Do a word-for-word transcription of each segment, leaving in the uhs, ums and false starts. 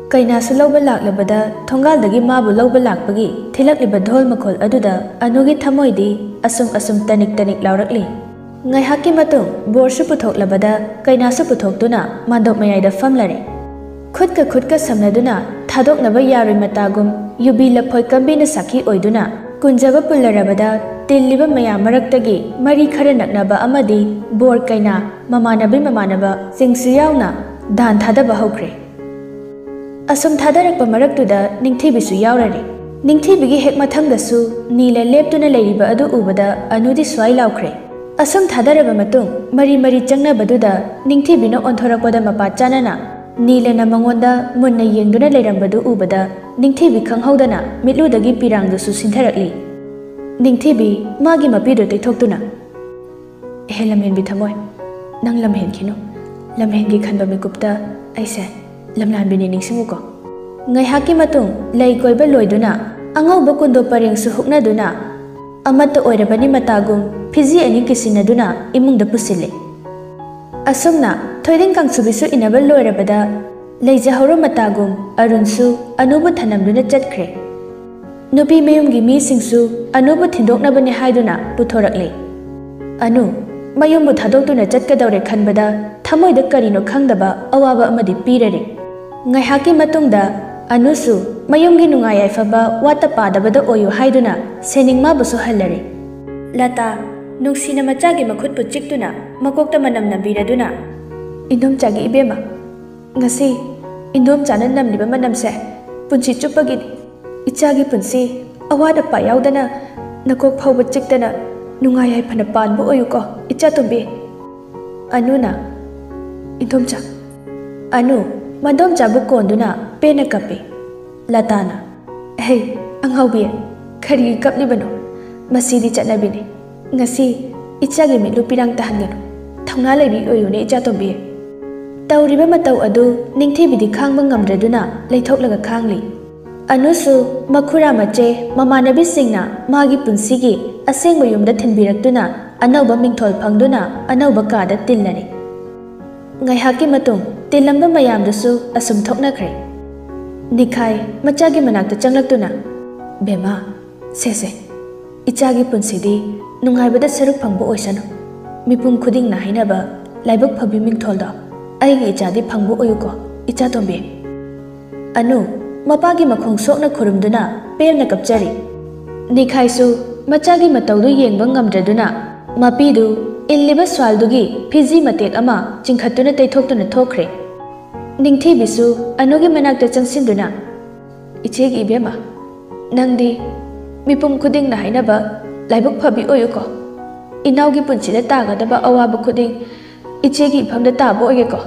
Kainasu lawba laklabada thongal-dagi mabu lawba lakpagi thilakliba dhol makhol aduda anugi thamoidi asum asum tanik tanik laurakli. Ngaihaki matung borsu puthoklabada kainasu puthoktuna mandok mayaida famlare. Khudka khudka samnaduna thadoknaba yaroi matagum yubi laphoi kambina sakhi oiduna kunjaba pullarabada tilliba mayam maraktagi mari khara naknaba amadi bor kaina mamanabi mamanaba singsu yauna dan thadaba hokre. Asum thadarakpa maraktuda ningthibisu yaurare. Ningthibigi hek mathangdasu nila leptuna leiriba adu ubada anudi swai laukre. Asum thadaraba matung mari mari changnabaduda ningthibina onthorakpada mapa chanana nila na mangonda munna yengduna leirambadu ubada ningthibi khanghaudana mitludagi pirangdusu sintharakli. Ningthibi magi mapido teithoktuna he lamhenbi thamoy nang lamhenkhino lamhengi khanba mikupta aise lamlanbini ningsimuko ngaihaki matung lei koiba loiduna angauba kundo parengsu huknaduna amata oirabani matagum phiji ani kisinaduna imungda pusile asumna thoiding kangsubisu inabal loirabada leijahoro matagum arunsu anubu thanamduna chatkre nupi mayumgi mi singsu anubu thindoknabani haiduna puthorakle anu mayumbu thadokduna chatkadawre khanbada thamoida karino khangdaba awaba amadi pirare ngaihaki matungda anusu mayumgi nungai yaifaba wata padabada oyu haiduna seningma busu hallare lata nuksina machagi makhutpu chiktuna makokta manam nabiraduna indom chagi ibema ngasi indom chana namliba manamse punchi chupagi ichagi punsi awada pa yaudana nakok phawba chiktana nungai yaifana panbu oyuko icha tumbi anuna indom cha anu madom chabu konduna pena kape latana hey anghaubi khari kaplibano masidi chatnabini ngasi ichagi mitlu pirang tahangano thongna leibi oyune icha tombi tawriba matau adu ningthibidi khangba ngamdraduna leithoklaga khangli anusu makhura mache mamanabi singna magi punsigi asengba yumda thinbiraktuna anauba mingthol phangduna anauba kada tillare ngaihaki matung tilamba mayamdasu asum thoknakhre nikhai machagi manakta changlaktuna bema sese ichagi punsidi nungaibada saruk phangbo oisanu mipum khuding na hainaba laibak phabi mingtholda aigi ichadi phangbo oyuko icha tombe anu mapagi makhong sokna khurumduna perna kapchari nikhai su machagi matawdu yengba ngamdraduna mapidu illiba swaldugi phiji matek ama chingkhatuna teithoktuna thokre ningthibisu anugi manakta changsinduna ichegi ibema nangdi mipum khuding na hainaba laibuk phabi oyuko inaugi punchida tagadaba awaba khuding ichegi phamda tabo oyeko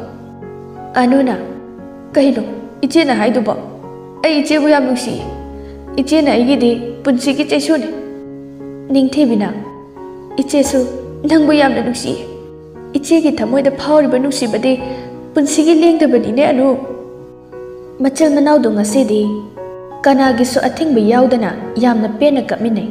anuna kahino iche na haidubo ai iche bu yam nusi iche na igidi punchigi chesune ningthibina ichesu nangbu yamna nusi ichegi thamoida phawriba nusibade punsigi lengdabani anu machal manaudu ngasidi kanagi su athingba yaudana yamna pena kapminai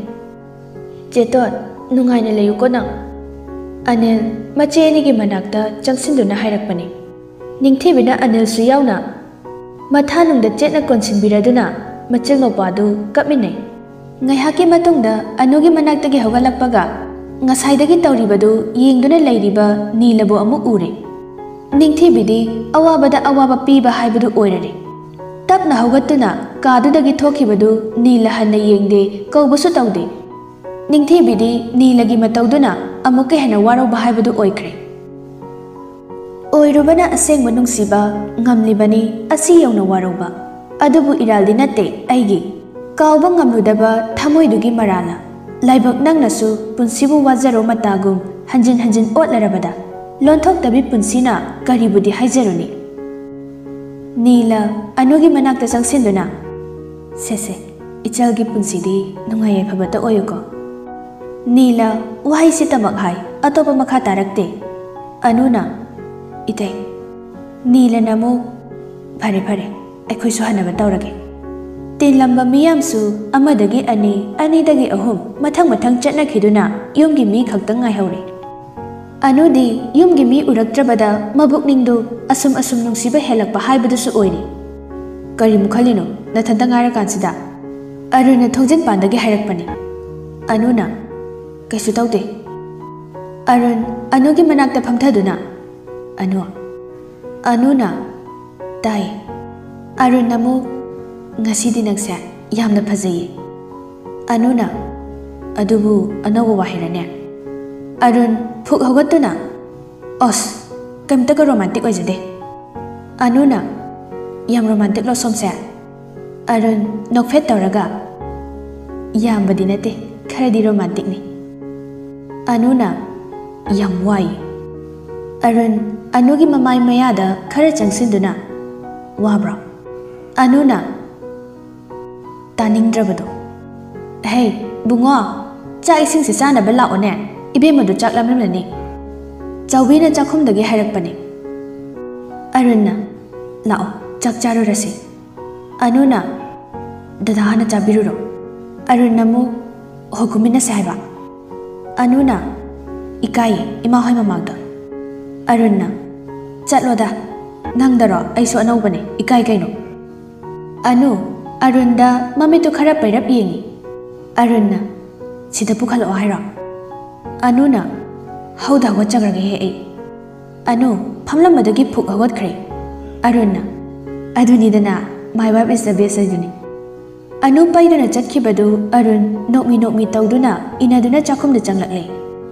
cheton nungaina layuko nang anil machenigi manakta changsinduna hairakpani ningthibina anil su yauna mathanungda chetna konsinbiraduna machal nopadu kapminai ngaihaki matungda anugi manaktagi hogalakpaga ngasaidagi tawribadu yengduna leiriba nilabu amu ure ningthibidi awabada awaba piba haibadu oirare tapna hogatuna kadudagi thokhibadu nila hanna yengde kawbusu tawde ningthibidi nilagi matawduna amuka hena warauba haibadu oikre oirubana asengba nungsiba ngamlibani asi yauna warauba adubu iraldi natte aigi kawba ngamludaba thamoidugi marala laibak nangnasu punsibu wajaro matagum hanjin hanjin otlarabada lonthok tabi punsina karibudi haizaruni nila anugi manakta changsinduna sese ichalgi punsidi nungai phabata oyuko nila wahai sitamak hai atopa makha tarakte anuna ite nila namu phare phare akhoi su hanaba tawrage tin lamba miyamsu amadagi ani ani dagi ahum mathang mathang chatna khiduna yumgi mi khaktang ngai haure anudi yumgi mi uraktrabada mabukningdu asum asum nungsiba helakpa haibadusu oiri Karimu khalino nathanta ngara kansida Aruna thongjin pandagi hairakpani Anuna kaisu taude Arun Anugi manakta phamthaduna Anu Anuna tai Arun namu ngasidi nangsa yamna phajayi Anuna adubu anawa wahirane Arun phuk hogatuna Os kamta ka romantic oijade Anuna yam romantic lo somse Arun nokphet tawraga yam badinate kharadi romantic ni Anuna yam wai Arun Anugi mamai mayada khara changsinduna wabra Anuna taningdrabado Hey bungo cha ising si sana bala one ibe madu chak lamlamni chawbina chakhumdagi hairakpani Arunna lao chak charu rasi Anuna dadahana chabiruro Arunnamu hogumina saiba Anuna ikai ima hoy mamagda Arunna chatloda nangdaro aisu anaubane ikai kaino Anu Arunda mamitu khara pairap yengi Arunna sida pukhalo haira Anuna hauda wachagrage he ei Anu phamlamadagi phuk hagot khre Arunna adunidana my wife is the best aduni Anu paiduna chatkibadu Arun nokmi nokmi tawduna inaduna chakhumda changlakle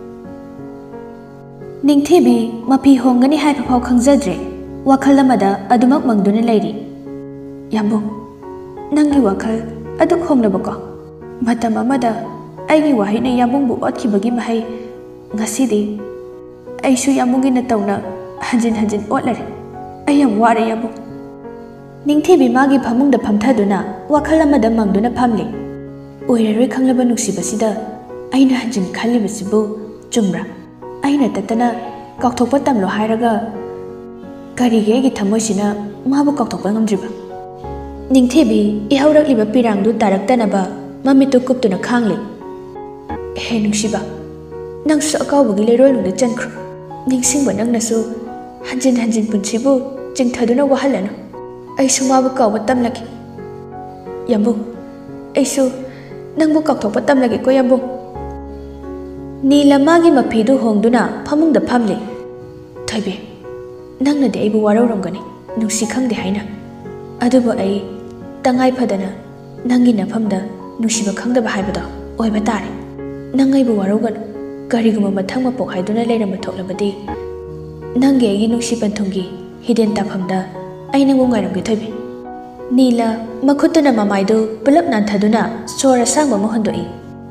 Ningthibi mapi hongani haipa phau khangjadre wakhal amada adumak mangduna leiri Yambu nangi wakhal aduk honglabako matam amada aigi wahina yambungbu otkibagi mahai ngasidi aisu yambungi na tawna hanjin hanjin otlare ayam ware yabu Ningthibi magi phamungda phamthaduna wakhal amada mangduna phamle oiraroi khanglaba nuksibasida aina hanjin khallibasibu chumra aina tatana kaukthokpa tamlo hairaga karige gi thamoisina mabu kaukthokpa ngamdriba Ningthibi ihaurakliba pirangdu taraktanaba mamitu kuptuna khangle he nungsiba nangsu akawbagi leroi lungda chankhru ningsingba nangnasu hanjin hanjin punsibu jingthaduna wahalanu aisu mabu kawba tamlaki Yambu aisu nangbu kaukthokpa tamlaki ko yambu Nila magi mapidu hongduna phamungda phamle Thaibe nangna de aibu warauramgani nungsi khangde haina adubu ai tangai phadana nangi nafamda nungsiba khangdaba haibada oiba tare nangai bu waraugan kariguma mathang mapok haiduna leirama thoklabadi nangi agi nungsi panthungi hidden tafamda aina ngu ngairamge Thaibe Nila makhutuna mamaidu pulap nanthaduna sora sangba mohondoi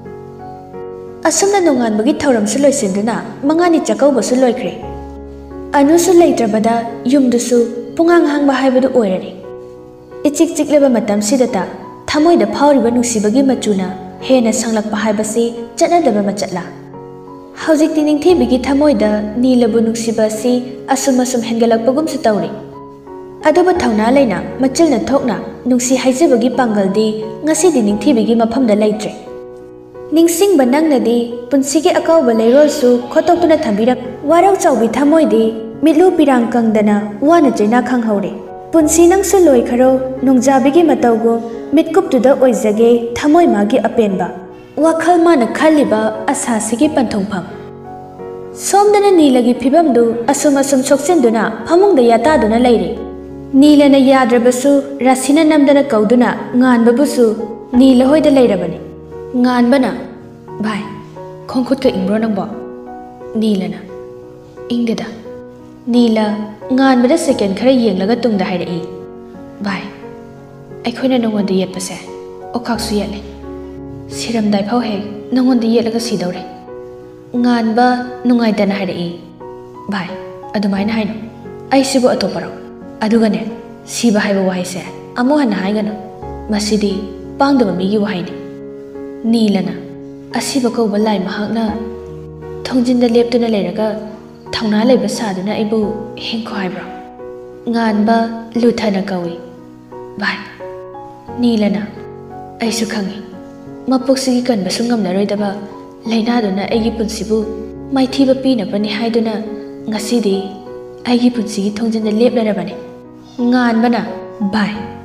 Asumna nonganbagi thauramsu loisinduna mangani chakaubasu loikre Anusu leitrabada yumdusu pungang hangba haibadu oirari Ichik chikleba matam sidata thamoida phauriba nungsibagi machuna hena sanglakpa haibasi chatnadaba machatla Haujikti ningthibigi thamoida nilabu nungsibasi asum asum hengalakpagumsu tawri Aduba thauna leina machilna thokna nungsi haijabagi pangaldi ngasidi ningthibigi mafamda leitre Ningsingba nangnadi punsigi akawba leirolsu khotoktuna thambirak warau chawbi thamoidi mitlu pirang kangdana wana jaina khanghaure punsi nangsu loikharo nungjabigi matawgo mitkuptuda oizage thamoi magi apenba wakhal mana khaliba asasigi panthongpham somdana nilagi phibamdu asum asum soksenduna phamungda yataduna leire nilana yadrabasu rasina namdana kauduna nganbabusu nila hoida leirabani nganbana bhai khongkhut ka ingro nangbo nilana ingdeda nila nganbada second khara yenglaga tungda hairi bhai aikhoina nongonda yetpase okhaksu yetle siramdai phau he nongonda yetlaga sidore nganba nungaidana hairi bhai adumaina haino aisibu atoparo adugane siba haiba wahaise amu hana haigana masidi pangdaba migi wahaini Nilana asiba kauba lai mahakna thongjinda leptuna leiraga thauna leiba saduna aibu hengkho haibra nganba luthana kawi bai Nilana aisu khangi mapuksigi kanba sungamnaroidaba lainaduna aigi punsibu maithiba pinabani haiduna ngasidi aigi punsigi thongjinda leplarabani nganbana bai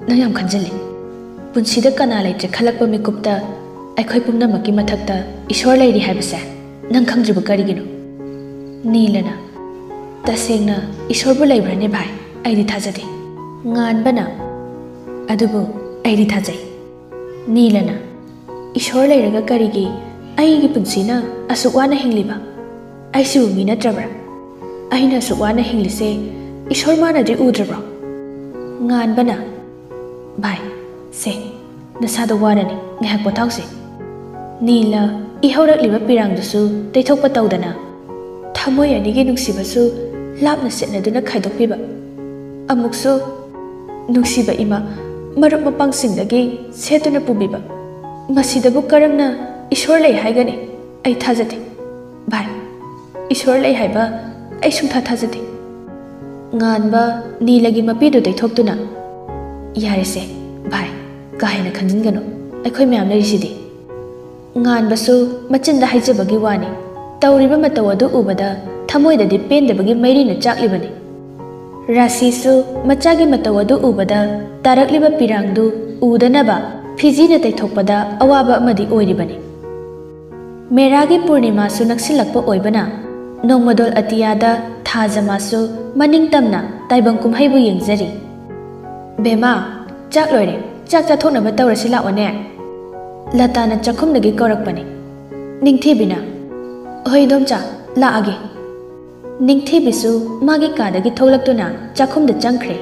nang yam khanjali punsida kana leitre khalakpa mikupta aikhoi pumnamaki mathakta ishor leiri haibase nang khangjiba karigino Nilana tasengna ishor bu leibrane bhai aidi thajade nganbana adubu aidi thajai Nilana ishor leiraga karigi aigi punsina asukwana hingliba aisu mi natrabra aina asukwana hinglise ishor manadi udrabra nganbana bhai se nasada warani ngahak pothause Nila ihaurakliba pirangdusu teithokpa tawdana thamoi anigi nungsibasu lapna setnaduna khaidokpiba amuksu nungsiba ima marup mapangsingdagi setuna pubiba masidabu karamna ishor lei haigani ai thajate bhai ishor lei haiba ai sungtha thajate nganba Nilagi mapidu teithoktuna yarese bhai kahena khanjingano aikhoi myam lerisidi nganbasu machinda haijabagi wani tawriba mataw adu ubada thamoidadi pendabagi mairina chaklibani Rasisu machagi mataw adu ubada tarakliba pirangdu udanaba fijina teithokpada awaba amadi oiribani Meragi Purnima su naksilakpa oibana nongmadol atiyada thajamasu maning tamna taibang kumhaibu yengjari Bema chak loire chak chathoknaba tawrasi laone Latana chakhumdagi kaurakpani Ningthibina Hoi domcha laage Ningthibisu magi kadagi tholaktuna chakhumda changkhre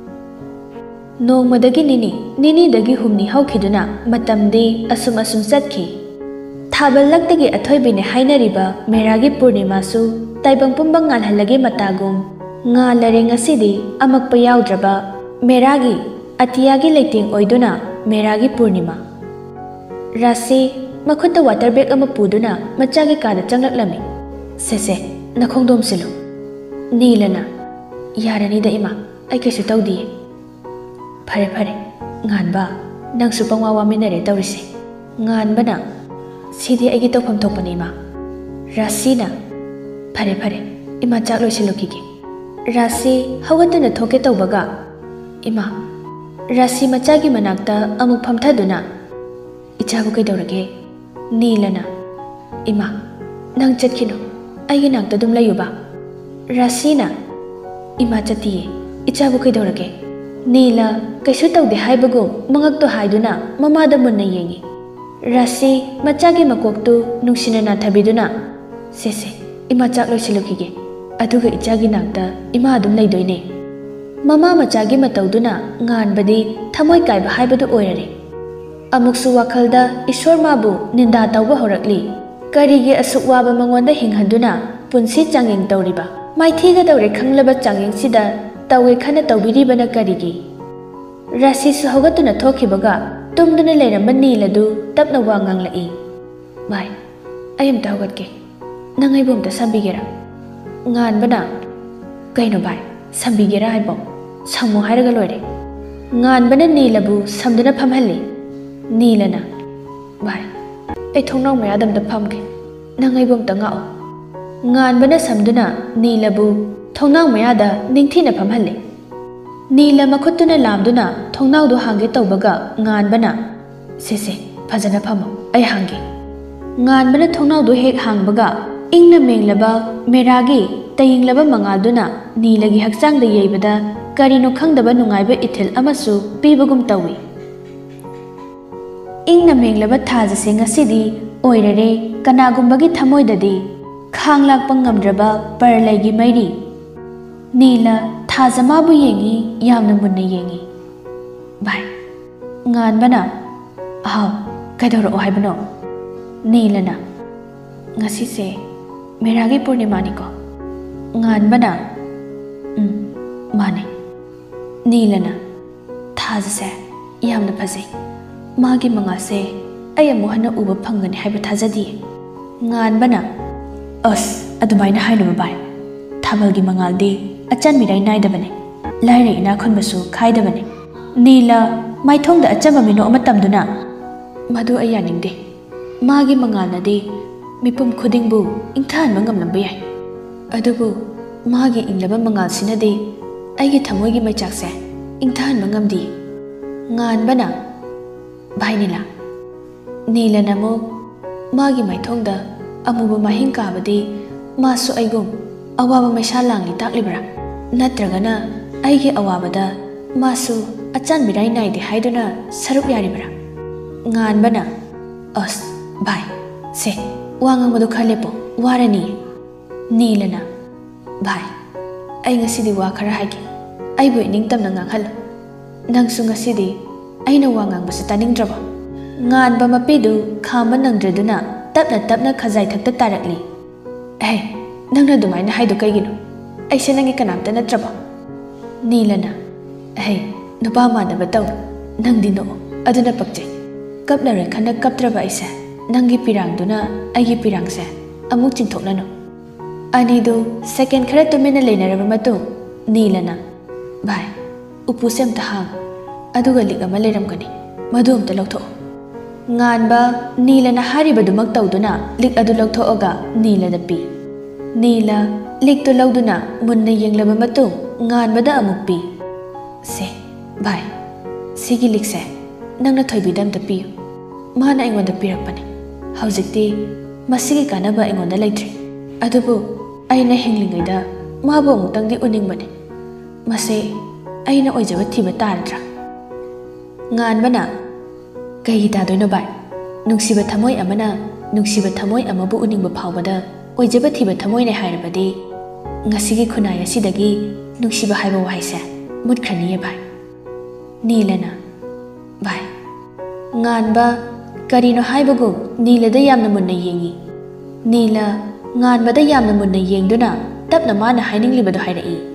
Nongmadagi nini nini dagi humni haukhiduna matamdi asum asum chatkhi Thabalaktagi athoibine hainariba Meragi Purnima su taibang pumbang ngalhalagi matagum ngalare ngasidi amakpa yaudraba Meragi atiyagi leiting oiduna Meragi Purnima Rasi makhutta water bag ama puduna machagi kada changlaklami sese nakhongdom silu Nilana yarani da ima ai kesu tawdi phare phare nganba nangsu pangwa waminare tawrise nganbana sidi aigi tawpham thokpani ma Rasina phare phare ima chak loisilokige Rasi hawatuna thoke tawbaga ima Rasi machagi manakta amuk phamthaduna Ichabu kaidawrage Nilana Ima nang chatkino aigi nakta dum layuba Rasina Ima chatiye Ichabu kaidawrage Nila kaisu tawde haibagum mangakto haiduna mamada munna yengi Rasi machagi makoktu nungsina na thabiduna sese ima chak loisilokige aduga ichagi nakta ima adum laidoine mama machagi matawduna nganbadi thamoi kaiba haibadu oirare Amuksu wakhalda Ishwar mabu ninda tawba horakli karigi asuk waba mangonda hinghanduna punsi changing tawriba maithiga dawre khanglaba changing sida tawe khana tawbiribana karigi Rasi su hogatuna thokhibaga tumduna leiramba Niladu tapna wanganglai bai ayam tawgatke nangai bomta sambigera nganbana kaino bai sambigera haibo sammo hairaga loire nganbana Nilabu samduna phamhalli Nilana Bhai ai thongnau mayadam da phamke nangai bom ta ngao nganbana samduna Nilabu thongnau mayada ningthina phamhalle Nila makhutuna lamduna thongnau do hange tawbaga nganbana sese phajana phamo ai hange nganbana thongnau do hek hangbaga ingna menglaba Meragi tayinglaba mangaduna Nilagi hakchang da yeibada karino khangdaba nungaiba ithil amasu pibagum tawi Ingna menglaba thajase ngasidi oirare kanagumbagi thamoidadi khanglakpa ngamdraba parlaigi mairi Nila thajamabu yengi yamna munna yengi bai nganbana aw kaidoro haibano Nilana ngasise Meragi Purnima ni ko nganbana um mane Nilana thajase yamna phajai Magi mangase ayamu hana uba phangani haiba thajadi nganbana as adumaina hainuba bai thabalgi mangaldi achan mirai naidabane laire ina khonbasu khaidabane Nila maithongda achamba mino amatamduna madu ayaningde magi mangalnadi mipum khudingbu ingthan mangamlamba yai adubu magi inglaba mangal sinadi aigi thamoigi maichakse ingthan mangamdi Nganbana Bhai Nila Nila namo Magi maithongda amuba mahing kabadi masu aigum awaba maisha langli taklibra natragana aigi awabada masu achan birai naidi haiduna saruk yaribra Nganbana Os Bhai Se Wangang madu khalepo warani Nilana Bhai Ai ngasidi wa khara haige ai bu ning tamna nganghal nangsu ngasidi aina wangang basu taningdraba Nganba mapidu khama nangdraduna tapna tapna khazai thakta tarakli Hey nangna dumaina haidu kaigino aise nangi kanamta natraba Nilana Hey nupa manaba taw nangdi no aduna pakjai kapnare khana kaptraba aise nangi pirangduna aigi pirangse amuk chingthoknano Anidu second khara tumina leinaraba matung Nilana Bhai upu sem tahang aduga lig ama leiramgani madu amta lautho Nganba Nilana haribadumak tawduna lig adu lauthoaga Nilada pi Nila lig to lauduna munna yenglaba matung Nganbada amuk pi Se Bhai sigi ligse nangna thoibidam ta piyu mana ingonda pirakpani Haujikti masigi kanaba ingonda leitri adubu aina hinglingaida mabu amutangdi uningbani mase aina oijaba thiba taradra Nganbana kaigi tadoino bai nungsiba thamoi amana nungsiba thamoi amabu uningba phawbada oijaba thiba thamoi ne hairabadi ngasigi khunaya sidagi nungsiba haiba waise mutkhaniye bai Nilana Bai Nganba karino haibagu Nilada yamna munna yengi Nila Nganbada yamna munna yengduna tapna mana haininglibadu hairai